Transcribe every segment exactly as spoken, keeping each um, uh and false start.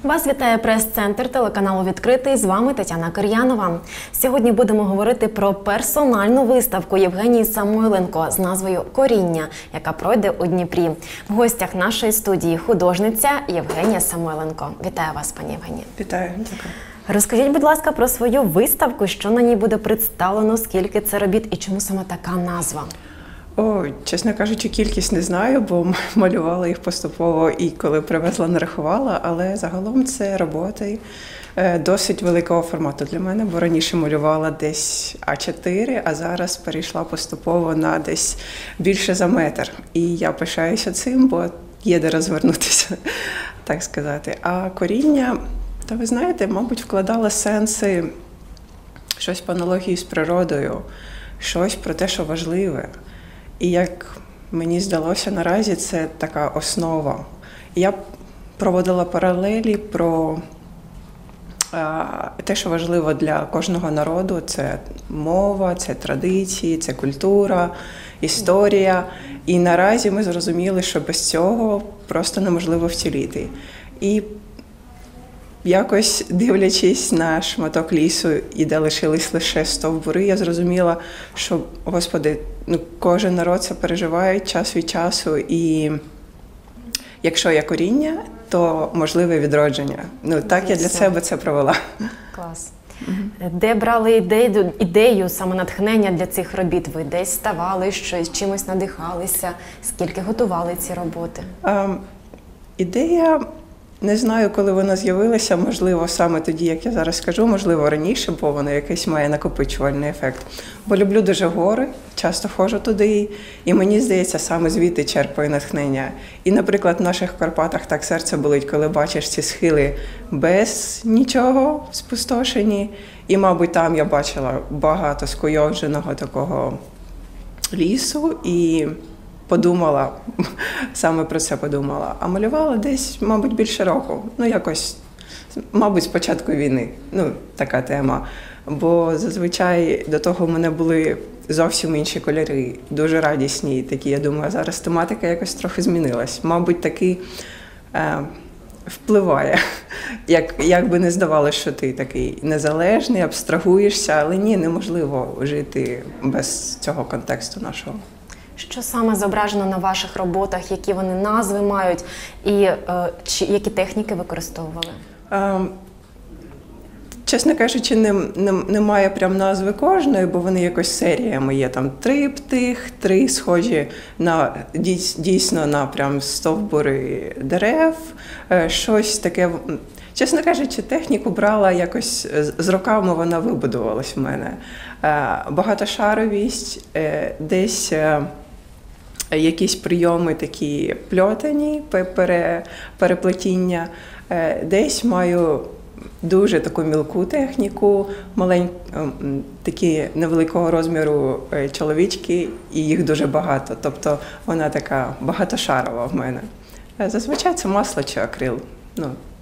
Вас вітає прес-центр телеканалу «Відкритий». З вами Тетяна Кир'янова. Сьогодні будемо говорити про персональну виставку Євгенії Самойленко з назвою «Коріння», яка пройде у Дніпрі. В гостях нашої студії художниця Євгенія Самойленко. Вітаю вас, пані Євгенія. Вітаю. Дякую. Розкажіть, будь ласка, про свою виставку, що на ній буде представлено, скільки це робіт і чому саме така назва? О, чесно кажучи, кількість не знаю, бо малювала їх поступово і коли привезла, не рахувала, але загалом це роботи досить великого формату для мене, бо раніше малювала десь а чотири, а зараз перейшла поступово на десь більше за метр. І я пишаюся цим, бо є де розвернутися, так сказати. А коріння, та ви знаєте, мабуть, вкладала сенси, щось по аналогії з природою, щось про те, що важливе. І як мені здалося наразі, це така основа. Я проводила паралелі про а, те, що важливо для кожного народу. Це мова, це традиції, це культура, історія. І наразі ми зрозуміли, що без цього просто неможливо вціліти. І якось дивлячись на шматок лісу, і де лишились лише стовбури, я зрозуміла, що, Господи, ну, кожен народ це переживає час від часу, і якщо є коріння, то можливе відродження. Ну, так я для себе це провела. Клас. Mm-hmm. Де брали ідею, ідею, саме натхнення для цих робіт? Ви десь ставали, щось, чимось надихалися? Скільки готували ці роботи? А, ідея... Не знаю, коли вона з'явилася, можливо, саме тоді, як я зараз скажу, можливо, раніше, бо вона якийсь має накопичувальний ефект. Бо люблю дуже гори, часто ходжу туди, і мені здається, саме звідти черпаю натхнення. І, наприклад, в наших Карпатах так серце болить, коли бачиш ці схили без нічого, спустошені. І, мабуть, там я бачила багато скуйовдженого такого лісу, і подумала, саме про це подумала. А малювала десь, мабуть, більше року. Ну, якось, мабуть, з початку війни. Ну, така тема. Бо зазвичай до того в мене були зовсім інші кольори, дуже радісні такі. Я думаю, зараз тематика якось трохи змінилась. Мабуть, таки е, впливає. Як, як би не здавалося, що ти такий незалежний, абстрагуєшся, але ні, неможливо жити без цього контексту нашого. Що саме зображено на ваших роботах, які вони назви мають і е, чи, які техніки використовували? Е, чесно кажучи, не, не, немає прям назви кожної, бо вони якось серіями є. Там триптих, три схожі на, дійсно на прям стовбури дерев, е, щось таке. Чесно кажучи, техніку брала якось, з роками вона вибудувалась в мене. Е, багатошаровість, е, десь... Е, якісь прийоми такі пльотані, пере, переплетіння. Десь маю дуже таку мілку техніку, маленькі, такі невеликого розміру чоловічки, і їх дуже багато. Тобто вона така багатошарова в мене. Зазвичай це масло чи акрил. Ну,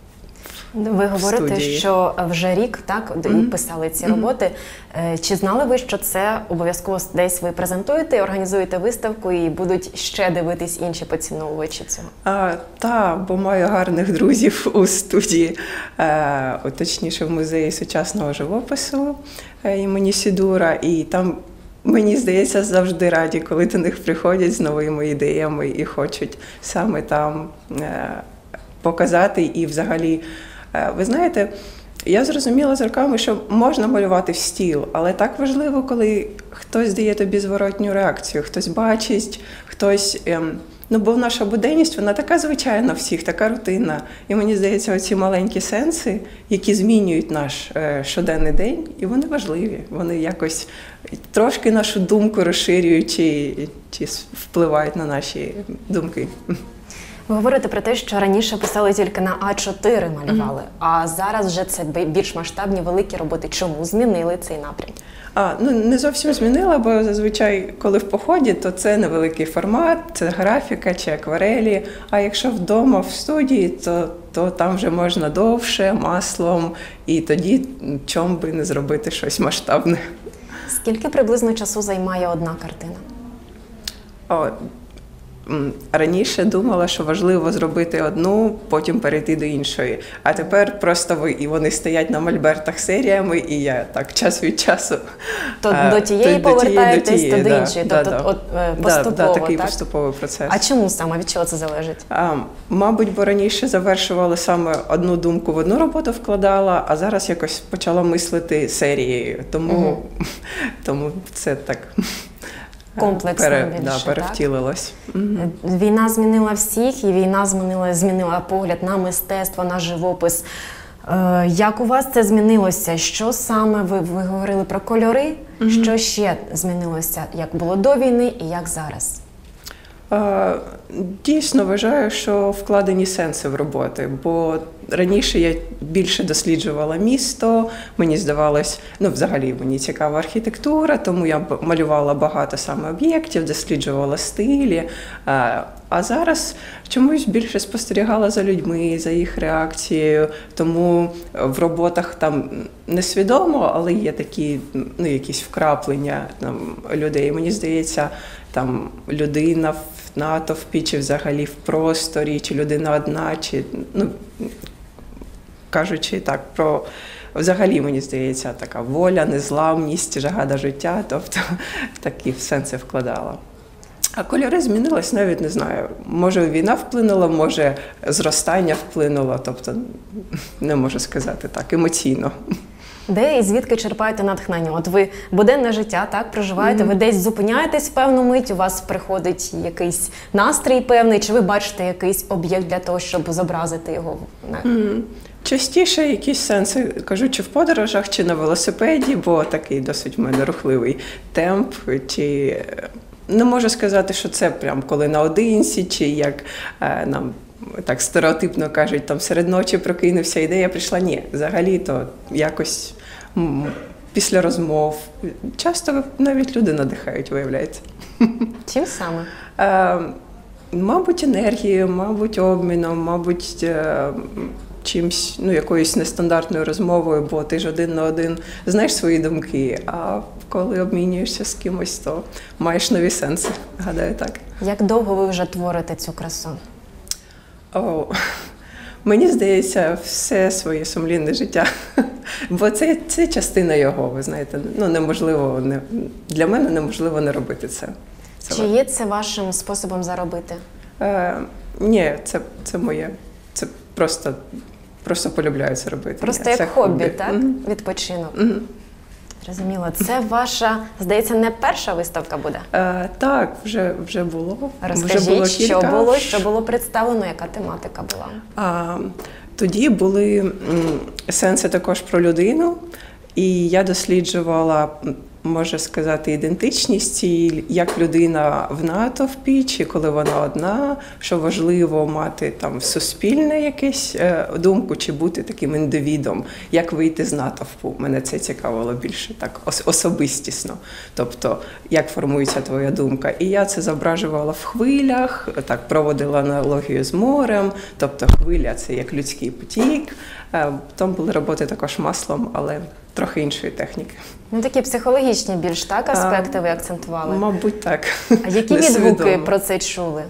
ви говорите, студії. Що вже рік, так, mm-hmm. писали ці роботи. Mm-hmm. Чи знали ви, що це обов'язково десь ви презентуєте, організуєте виставку і будуть ще дивитись інші поціновувачі цього? А, та, бо маю гарних друзів у студії, е, точніше в музеї сучасного живопису е, імені Сідура, і там, мені здається, завжди раді, коли до них приходять з новими ідеями і хочуть саме там е, показати і взагалі. Ви знаєте, я зрозуміла з роками, що можна малювати в стіл, але так важливо, коли хтось дає тобі зворотню реакцію, хтось бачить, хтось... Ем, ну, бо наша буденність, вона така звичайна всіх, така рутинна. І мені здається, оці маленькі сенси, які змінюють наш е, щоденний день, і вони важливі. Вони якось трошки нашу думку розширюють чи, чи впливають на наші думки. Ви говорите про те, що раніше писали тільки на а чотири малювали, mm-hmm. а зараз вже це більш масштабні, великі роботи. Чому змінили цей напрям? А, ну, не зовсім змінила, бо зазвичай, коли в поході, то це невеликий формат, це графіка чи акварелі, а якщо вдома, в студії, то, то там вже можна довше, маслом, і тоді чому би не зробити щось масштабне. Скільки приблизно часу займає одна картина? О, м, раніше думала, що важливо зробити одну, потім перейти до іншої. А тепер просто ви, і вони стоять на мольбертах серіями, і я так час від часу То а, до тієї то- до повертаєтесь, тієї, то до да, іншої. да, Тобто да. от, е, Да, поступово, да, такий так? поступовий процес. А чому саме? Від чого це залежить? А, мабуть, бо раніше завершувала саме одну думку в одну роботу вкладала, а зараз якось почала мислити серією. Тому, Мгм. тому це так Комплексно пере, більше, да, так? перевтілилось. Мгм. Війна змінила всіх, і війна змінила, змінила погляд на мистецтво, на живопис. Е, як у вас це змінилося? Що саме ви, ви говорили про кольори? Що ще змінилося? Як було до війни і як зараз? А, Дійсно вважаю, що вкладені сенси в роботи, бо раніше я більше досліджувала місто, мені здавалось, ну взагалі мені цікава архітектура, тому я б- малювала багато саме об'єктів, досліджувала стилі. А, а зараз чомусь більше спостерігала за людьми, за їх реакцією, тому в роботах там несвідомо, але є такі, ну, якісь вкраплення там, людей. Мені здається, там людина в натовпі, чи взагалі в просторі, чи людина одна, чи, ну, кажучи так, про взагалі, мені здається, така воля, незламність, жага до життя, тобто такі сенси вкладала. А кольори змінились, навіть не знаю. Може, війна вплинула, може, зростання вплинуло, тобто не можу сказати так, емоційно. Де і звідки черпаєте натхнення? От ви буденне життя, так, проживаєте, ви десь зупиняєтесь в певну мить, у вас приходить якийсь настрій певний, чи ви бачите якийсь об'єкт для того, щоб зобразити його? Мгм. Частіше якісь сенси, кажу, чи в подорожах, чи на велосипеді, бо такий досить в мене рухливий темп, чи не можу сказати, що це прям коли наодинці, чи як е, нам так стереотипно кажуть, там серед ночі прокинувся, ідея прийшла. Ні, взагалі то якось м, після розмов. Часто навіть люди надихають, виявляється. Чим саме? Е, Мабуть, енергією, мабуть, обміном, мабуть, е, чимсь, ну, якоюсь нестандартною розмовою, бо ти ж один на один знаєш свої думки, а коли обмінюєшся з кимось, то маєш нові сенси. Гадаю, так. Як довго ви вже творите цю красу? О, мені здається, все своє сумлінне життя. Бо це, це частина його, ви знаєте. Ну, неможливо, не, для мене неможливо не робити це. це Чи є це вашим способом заробити? Е, ні, це, це моє. Це просто, просто полюбляю це робити. Просто Ні, як це хобі, так? Мгм. Відпочинок. Мгм. Зрозуміло. Це ваша, здається, не перша виставка буде? Е, так, вже, вже було. Розкажіть, вже було що кілька. було, що було представлено, яка тематика була? А, тоді були м, сенси також про людину, і я досліджувала, м, можна сказати, ідентичність, і як людина в натовпі, чи коли вона одна, що важливо мати там суспільне якесь е, думку, чи бути таким індивідом, як вийти з натовпу. Мене це цікавило більше так ос- особистісно. Тобто, як формується твоя думка. І я це зображувала в хвилях, так проводила аналогію з морем, тобто хвиля це як людський потік. Е, Там були роботи також маслом, але трохи іншої техніки. Ну, такі психологічні більш, так, аспекти ви акцентували. Мабуть, так. А які Несвідомо. відгуки про це чули?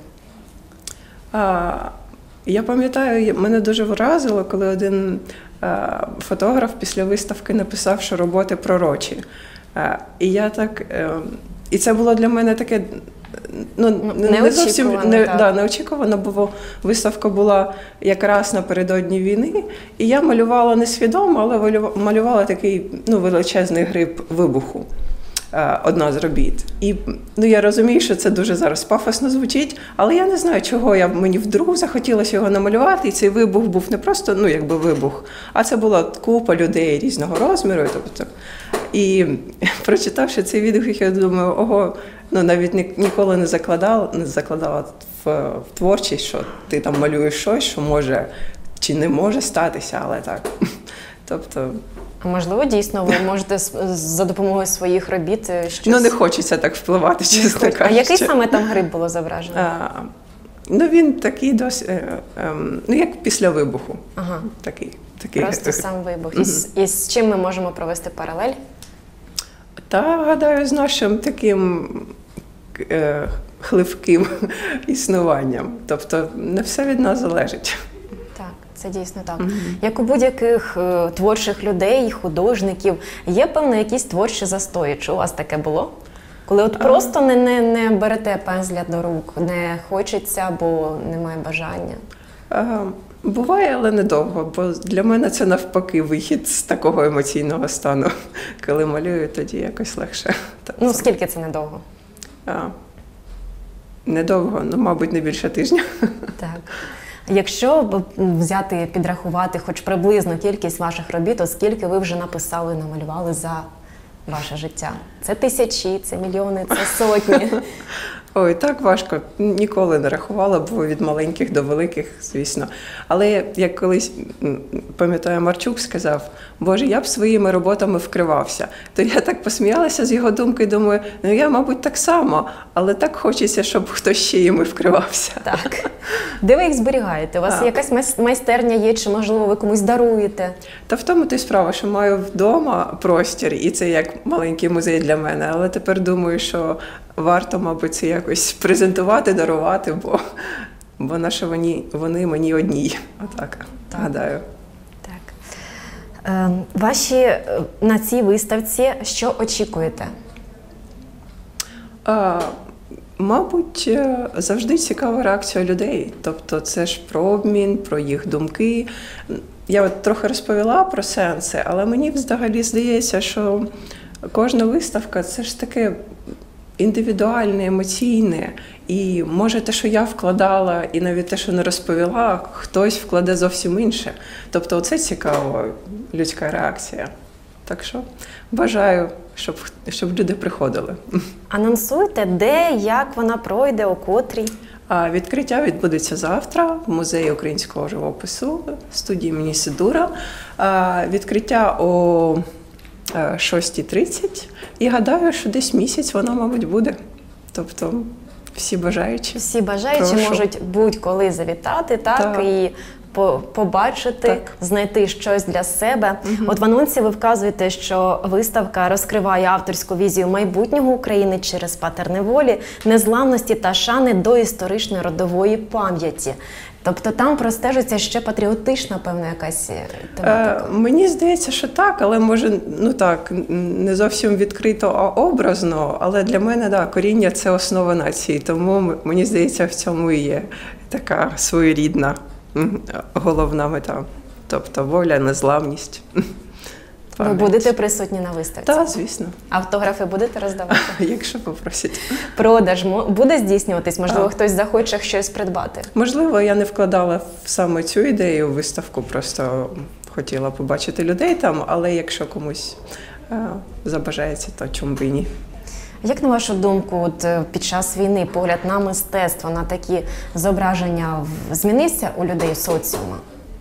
А, я пам'ятаю, мене дуже вразило, коли один а, фотограф після виставки написав, що роботи пророчі. А, і я так, е, і це було для мене таке, ну, не, не зовсім Неочікувано, не, так. да, неочікувано, бо виставка була якраз напередодні війни, і я малювала несвідомо, але малюва- малювала такий, ну, величезний гриб вибуху. е, Одна з робіт. І, ну, я розумію, що це дуже зараз пафосно звучить, але я не знаю, чого я, мені вдруг захотілося його намалювати, і цей вибух був не просто, ну, якби вибух, а це була купа людей різного розміру. Тобто, і прочитавши цей відгук, я думаю, ого, ну, навіть ні- ніколи не закладала, не закладала в, в творчість, що ти там малюєш щось, що може чи не може статися, але так. Тобто, А можливо, дійсно, ви можете з- за допомогою своїх робіт е, щось... ну, не хочеться так впливати, Не чесно хоч- А кажучи. який саме там гриб було зображено? А, ну, він такий досить, е, ем, ну, як після вибуху. Ага, Такий, такий. просто сам вибух. І з, і з чим ми можемо провести паралель? Та, гадаю, з нашим таким е, хливким існуванням. Тобто не все від нас залежить. Так, це дійсно так. Mm-hmm. Як у будь-яких е, творчих людей, художників, є певно якісь творчі застої. Чи у вас таке було? Коли от просто не, не, не берете пензля до рук, не хочеться, бо немає бажання? А, буває, але недовго, бо для мене це навпаки вихід з такого емоційного стану. Коли малюю, тоді якось легше. Ну, скільки це недовго? А, недовго, ну, мабуть, не більше тижня. Так. Якщо взяти, підрахувати хоч приблизно кількість ваших робіт, то скільки ви вже написали, намалювали за ваше життя? Це тисячі, це мільйони, це сотні? Ой, так важко. Ніколи не рахувала, бо від маленьких до великих, звісно. Але як колись, пам'ятаю, Марчук сказав, Боже, я б своїми роботами вкривався. То я так посміялася з його думки, думаю, ну я, мабуть, так само, але так хочеться, щоб хтось ще їми вкривався. Так. Де ви їх зберігаєте? У вас а. якась майстерня є, чи, можливо, ви комусь даруєте? Та в тому то й справа, що маю вдома простір, і це як маленький музей для мене. Але тепер думаю, що варто, мабуть, це якось презентувати, дарувати, бо, бо наші вони, вони мені одній. Отак, так. гадаю. Так. Е, ваші на цій виставці що очікуєте? А, мабуть, завжди цікава реакція людей. Тобто це ж про обмін, про їх думки. Я от трохи розповіла про сенси, але мені взагалі здається, що кожна виставка – це ж таке індивідуальне, емоційне. І може те, що я вкладала, і навіть те, що не розповіла, хтось вкладе зовсім інше. Тобто оце цікава людська реакція. Так що бажаю, щоб, щоб люди приходили. Анонсуйте, де, як вона пройде, о котрій? А відкриття відбудеться завтра в Музеї українського живопису, студії імені Сидура. А відкриття о шостій тридцять. І гадаю, що десь місяць вона, мабуть, буде. Тобто всі бажаючі. Всі бажаючі Прошу. можуть будь-коли завітати, так, так. і побачити, так. знайти щось для себе. Угу. От в анонсі ви вказуєте, що виставка розкриває авторську візію майбутнього України через паттерни неволі, незламності та шани до історичної родової пам'яті. Тобто там простежиться ще патріотична, певна, якась тематика? Е, мені здається, що так, але може, ну так, не зовсім відкрито, а образно. Але для мене, да, коріння – це основа нації. Тому, мені здається, в цьому і є така своєрідна головна мета. Тобто воля, незламність. Ви будете присутні на виставці? Так, звісно. Автографи будете роздавати? Якщо попросять. Продаж буде здійснюватись? Можливо, а. хтось захоче щось придбати? Можливо, я не вкладала в саме цю ідею в виставку, просто хотіла побачити людей там, але якщо комусь е, забажається, то чому б і ні. Як, на вашу думку, от під час війни погляд на мистецтво, на такі зображення змінився у людей в соціумі?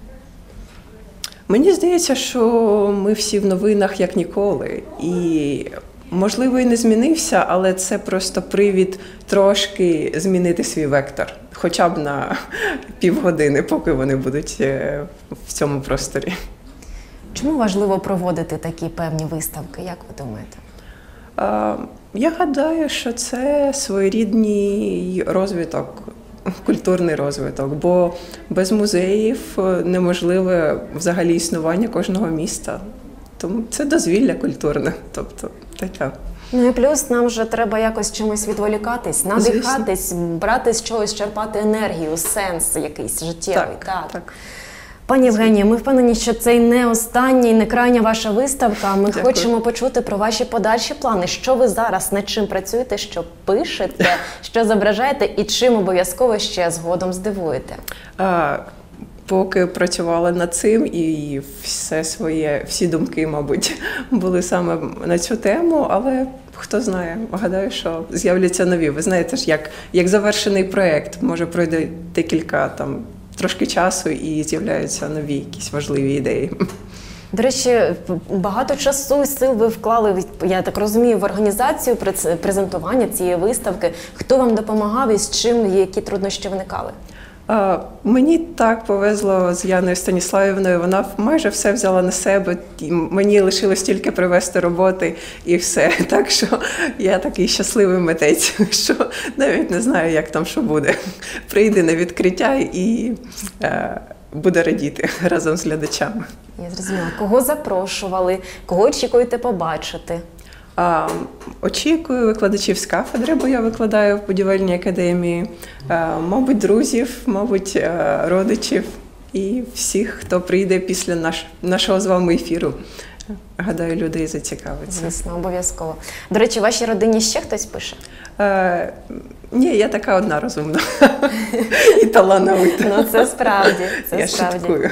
Мені здається, що ми всі в новинах як ніколи. І, можливо, і не змінився, але це просто привід трошки змінити свій вектор. Хоча б на півгодини, поки вони будуть в цьому просторі. Чому важливо проводити такі певні виставки, як ви думаєте? Я гадаю, що це своєрідний розвиток, культурний розвиток, бо без музеїв неможливе взагалі існування кожного міста. Тому це дозвілля культурне, тобто таке. Ну і плюс нам вже треба якось чимось відволікатись, надихатись, Звісно. брати з чогось, черпати енергію, сенс якийсь життєвий. Так, так. так. Пані Євгенія, ми впевнені, що це не остання і не крайня ваша виставка. Ми Дякую. хочемо почути про ваші подальші плани. Що ви зараз, над чим працюєте, що пишете, що зображаєте і чим обов'язково ще згодом здивуєте? А, поки працювала над цим і все своє, всі думки, мабуть, були саме на цю тему, але хто знає, гадаю, що з'являться нові. Ви знаєте ж, як, як завершений проєкт, може пройде декілька там трошки часу і з'являються нові якісь важливі ідеї. До речі, багато часу і сил ви вклали, я так розумію, в організацію презентування цієї виставки. Хто вам допомагав і з чим, які труднощі виникали? А, Мені так повезло з Яною Станіславівною, вона майже все взяла на себе, і мені лишилось тільки привезти роботи і все. Так що я такий щасливий митець, що навіть не знаю, як там що буде. Прийде на відкриття і е, буде радіти разом з глядачами. Я зрозуміла. Кого запрошували, кого очікуєте побачити? А, Очікую викладачів з кафедри, бо я викладаю в будівельній академії, а, мабуть, друзів, мабуть, а, родичів і всіх, хто прийде після наш, нашого з вами ефіру. Гадаю, людей зацікавиться. Звісно, обов'язково. До речі, в вашій родині ще хтось пише? А, ні, я така одна розумна і талановита. Ну, це справді. Це Я справді. шуткую.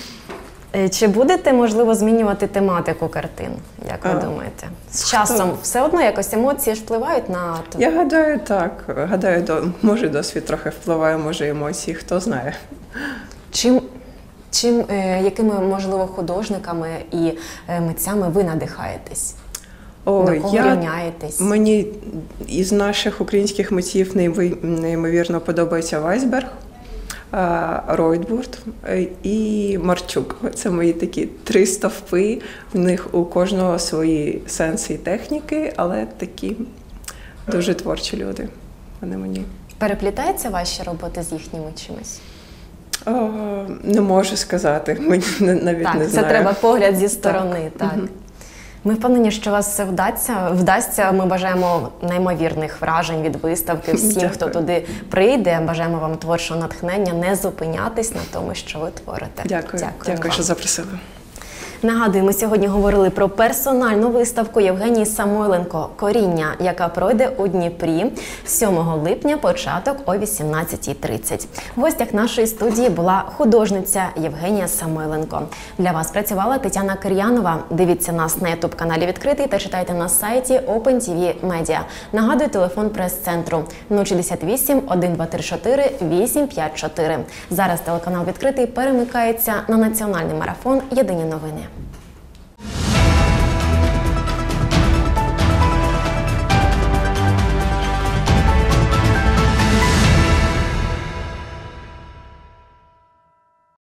Чи будете, можливо, змінювати тематику картин, як ви А, думаєте? З часом все одно якось емоції ж впливають на... Я гадаю, так. Гадаю, до, може досвід трохи впливає, може емоції, хто знає. Чим, чим е, якими, можливо, художниками і е, митцями ви надихаєтесь? О, До кого я, рівняєтесь? Мені із наших українських митців нейви- неймовірно подобається Вайсберг, а, Ройтбурд е, і Марчук. Це мої такі три стовпи. В них у кожного свої сенси і техніки, але такі дуже творчі люди. Вони мені. Переплітаються ваші роботи з їхніми чимось? О, не можу сказати, мені навіть Так, не це знаю. треба погляд зі сторони. Так. Мгм. Ми впевнені, що у вас все вдасться. Вдасться. Ми бажаємо неймовірних вражень від виставки всім, Дякую. хто туди прийде. Бажаємо вам творчого натхнення, не зупинятись на тому, що ви творите. Дякую, Дякую, дякую, вам. що запросили. Нагадую, ми сьогодні говорили про персональну виставку Євгенії Самойленко «Коріння», яка пройде у Дніпрі сьомого липня, початок о вісімнадцятій тридцять. В гостях нашої студії була художниця Євгенія Самойленко. Для вас працювала Тетяна Кир'янова. Дивіться нас на ютуб-каналі «Відкритий» та читайте на сайті Open ті ві Media. Нагадую, телефон прес-центру нуль шістдесят вісім, один два три чотири, вісім п'ять чотири. Зараз телеканал «Відкритий» перемикається на національний марафон «Єдині новини».